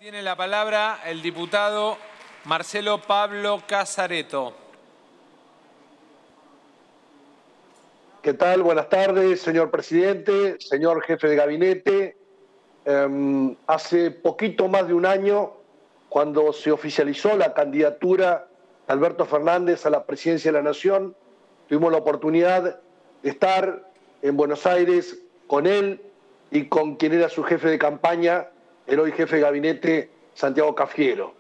Tiene la palabra el diputado Marcelo Pablo Casareto. ¿Qué tal? Buenas tardes, señor presidente, señor jefe de gabinete. Hace poquito más de un año, cuando se oficializó la candidatura de Alberto Fernández a la presidencia de la Nación, tuvimos la oportunidad de estar en Buenos Aires con él y con quien era su jefe de campaña, el hoy jefe de gabinete, Santiago Cafiero.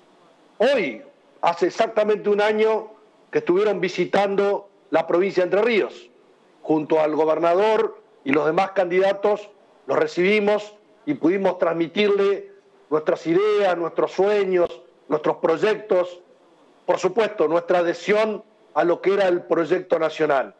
Hoy, hace exactamente un año que estuvieron visitando la provincia de Entre Ríos. Junto al gobernador y los demás candidatos, los recibimos y pudimos transmitirle nuestras ideas, nuestros sueños, nuestros proyectos, por supuesto, nuestra adhesión a lo que era el proyecto nacional.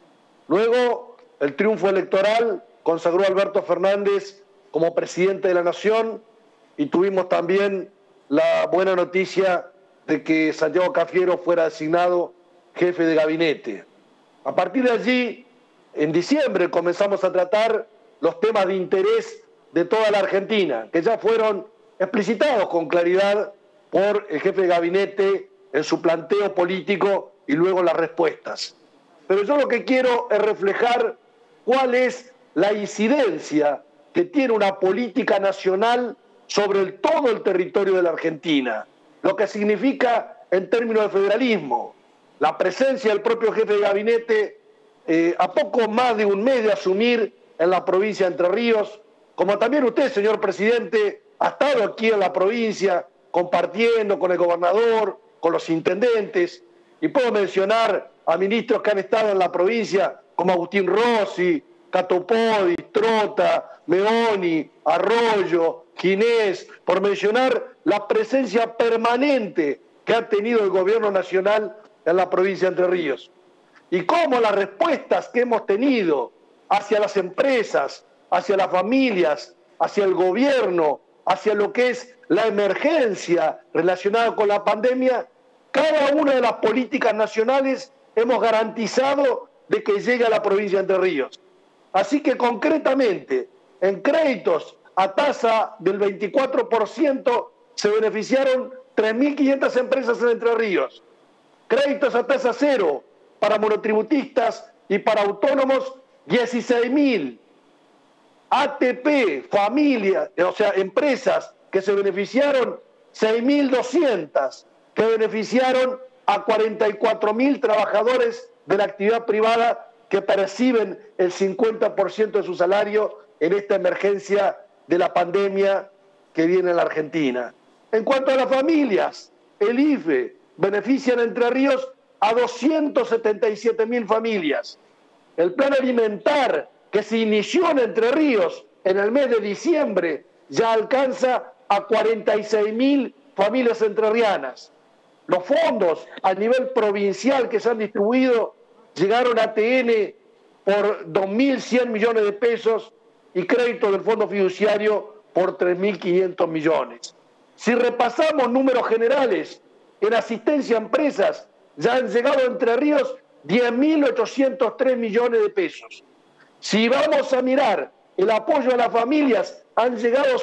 Luego, el triunfo electoral consagró a Alberto Fernández como presidente de la Nación y tuvimos también la buena noticia de que Santiago Cafiero fuera designado jefe de gabinete. A partir de allí, en diciembre comenzamos a tratar los temas de interés de toda la Argentina, que ya fueron explicitados con claridad por el jefe de gabinete en su planteo político y luego las respuestas. Pero yo lo que quiero es reflejar cuál es la incidencia que tiene una política nacional sobre todo el territorio de la Argentina, lo que significa en términos de federalismo. La presencia del propio jefe de gabinete a poco más de un mes de asumir en la provincia de Entre Ríos, como también usted, señor presidente, ha estado aquí en la provincia compartiendo con el gobernador, con los intendentes, y puedo mencionar a ministros que han estado en la provincia como Agustín Rossi, Catopodi, Trota, Meoni, Arroyo, Ginés, por mencionar la presencia permanente que ha tenido el gobierno nacional en la provincia de Entre Ríos. Y cómo las respuestas que hemos tenido hacia las empresas, hacia las familias, hacia el gobierno, hacia lo que es la emergencia relacionada con la pandemia, cada una de las políticas nacionales hemos garantizado de que llegue a la provincia de Entre Ríos. Así que concretamente, en créditos a tasa del 24% se beneficiaron 3.500 empresas en Entre Ríos. Créditos a tasa cero para monotributistas y para autónomos, 16.000. ATP, familias, o sea, empresas que se beneficiaron, 6.200, que beneficiaron a 44.000 trabajadores de la actividad privada que perciben el 50% de su salario en esta emergencia de la pandemia que viene en la Argentina. En cuanto a las familias, el IFE beneficia en Entre Ríos a 277.000 familias. El plan alimentar que se inició en Entre Ríos en el mes de diciembre ya alcanza a 46.000 familias entrerrianas. Los fondos a nivel provincial que se han distribuido llegaron a TN por 2.100 millones de pesos y crédito del Fondo Fiduciario por 3.500 millones. Si repasamos números generales, en asistencia a empresas ya han llegado a Entre Ríos 10.803 millones de pesos. Si vamos a mirar el apoyo a las familias, han llegado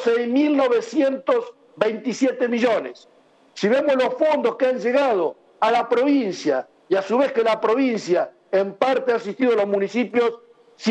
6.927 millones. Si vemos los fondos que han llegado a la provincia y a su vez que la provincia en parte ha asistido a los municipios,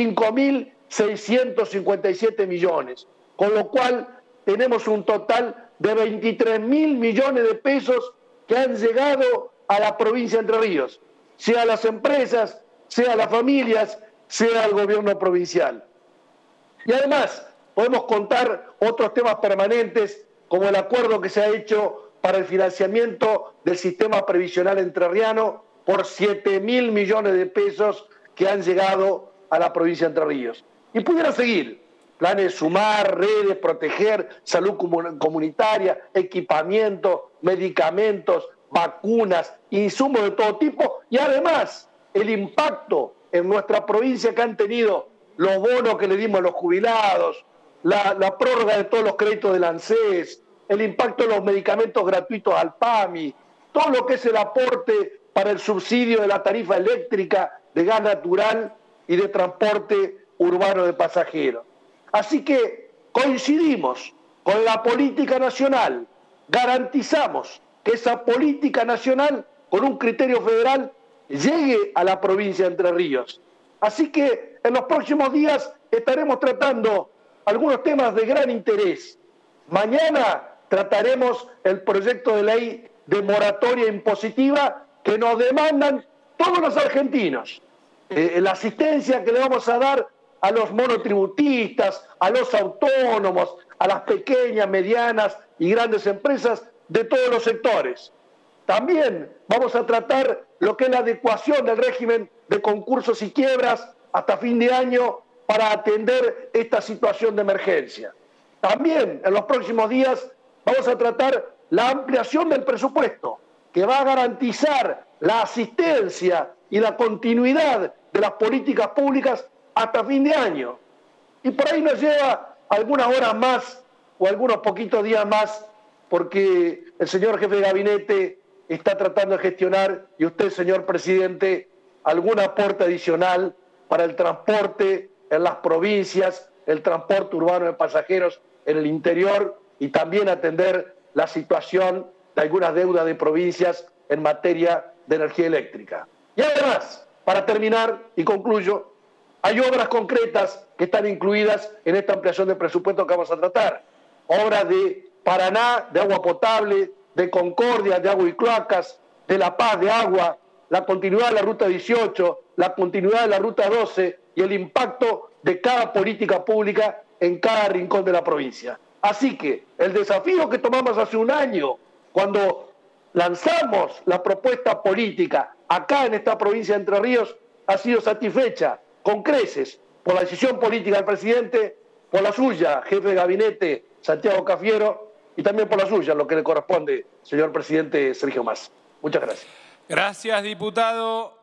5.657 millones, con lo cual tenemos un total de 23.000 millones de pesos que han llegado a la provincia de Entre Ríos, sea a las empresas, sea a las familias, sea al gobierno provincial. Y además podemos contar otros temas permanentes como el acuerdo que se ha hecho para el financiamiento del sistema previsional entrerriano por 7.000 millones de pesos que han llegado a la provincia de Entre Ríos. Y pudiera seguir, planes Sumar, redes, proteger, salud comunitaria, equipamiento, medicamentos, vacunas, insumos de todo tipo y además el impacto en nuestra provincia que han tenido los bonos que le dimos a los jubilados, la prórroga de todos los créditos del ANSES, el impacto de los medicamentos gratuitos al PAMI, todo lo que es el aporte para el subsidio de la tarifa eléctrica, de gas natural y de transporte urbano de pasajeros. Así que coincidimos con la política nacional garantizamos que esa política nacional, con un criterio federal, llegue a la provincia de Entre Ríos. Así que en los próximos días estaremos tratando algunos temas de gran interés. Mañana trataremos el proyecto de ley de moratoria impositiva que nos demandan todos los argentinos. La asistencia que le vamos a dar a los monotributistas, a los autónomos, a las pequeñas, medianas y grandes empresas de todos los sectores. También vamos a tratar lo que es la adecuación del régimen de concursos y quiebras hasta fin de año para atender esta situación de emergencia. También en los próximos días vamos a tratar la ampliación del presupuesto, que va a garantizar la asistencia y la continuidad de las políticas públicas hasta fin de año. Y por ahí nos lleva algunas horas más o algunos poquitos días más, porque el señor jefe de gabinete está tratando de gestionar, y usted, señor presidente, algún aporte adicional para el transporte en las provincias, el transporte urbano de pasajeros en el interior, y también atender la situación de algunas deudas de provincias en materia de energía eléctrica. Y además, para terminar, y concluyo, hay obras concretas que están incluidas en esta ampliación de presupuesto que vamos a tratar. Obras de Paraná, de agua potable, de Concordia, de agua y cloacas, de La Paz, de agua, la continuidad de la Ruta 18, la continuidad de la Ruta 12 y el impacto de cada política pública en cada rincón de la provincia. Así que el desafío que tomamos hace un año, cuando lanzamos la propuesta política acá en esta provincia de Entre Ríos, ha sido satisfecha con creces por la decisión política del presidente, por la suya, jefe de gabinete Santiago Cafiero, y también por la suya, lo que le corresponde, señor presidente Sergio Massa. Muchas gracias. Gracias, diputado.